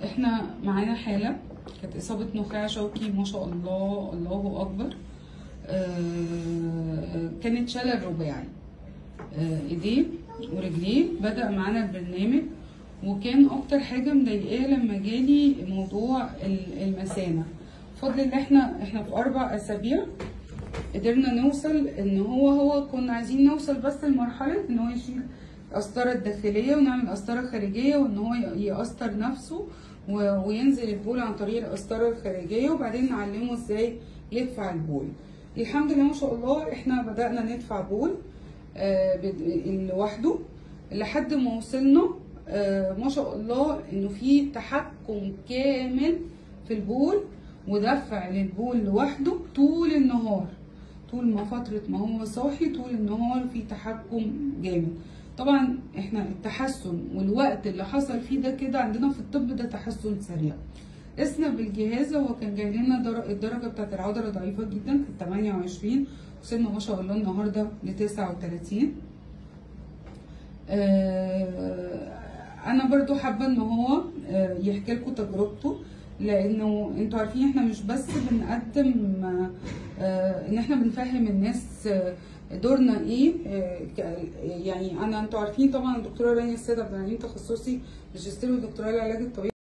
احنا معانا حالة كانت إصابة نخاع شوكي ما شاء الله الله أكبر. كانت شلل رباعي ايديه ورجليه. بدأ معانا البرنامج، وكان أكتر حاجة مضايقاه لما جالي موضوع المثانة. بفضل الله احنا في 4 أسابيع قدرنا نوصل ان هو كنا عايزين نوصل بس لمرحلة ان هو يشيل القسطرة الداخلية ونعمل قسطرة خارجية، وان هو يقسطر نفسه وينزل البول عن طريق القسطرة الخارجية، وبعدين نعلمه ازاي يدفع البول. الحمد لله ما شاء الله احنا بدأنا ندفع بول لوحده لحد ما وصلنا ما شاء الله انه في تحكم كامل في البول ودفع للبول لوحده طول النهار. طول ما فترة ما هو صاحي طول النهار في تحكم جامد. طبعا احنا التحسن والوقت اللي حصل فيه ده كده عندنا في الطب ده تحسن سريع. قسنا بالجهاز، هو كان جاي لنا الدرجة بتاعت العضلة ضعيفة جدا، كانت 28، وصلنا ما شاء الله النهارده ل 39. انا برضو حابة ان هو يحكي لكم تجربته، لانه انتوا عارفين احنا مش بس بنقدم ان احنا بنفهم الناس دورنا ايه. يعني انتوا عارفين طبعا الدكتوره رانيا السيد عبد العليم تخصصي ماجستير ودكتوراه العلاج الطبيعي.